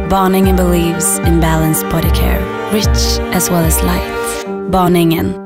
Barningen believes in balanced body care, rich as well as light. Barningen.